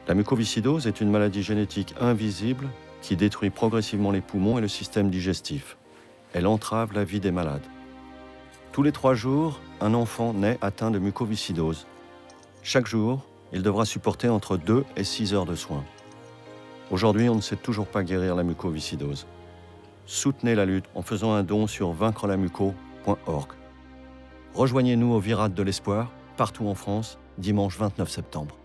La mucoviscidose est une maladie génétique invisible qui détruit progressivement les poumons et le système digestif. Elle entrave la vie des malades. Tous les 3 jours, un enfant naît atteint de mucoviscidose. Chaque jour, il devra supporter entre 2 et 6 heures de soins. Aujourd'hui, on ne sait toujours pas guérir la mucoviscidose. Soutenez la lutte en faisant un don sur vaincrelamuco.org. Rejoignez-nous au Virate de l'Espoir, partout en France, dimanche 29 septembre.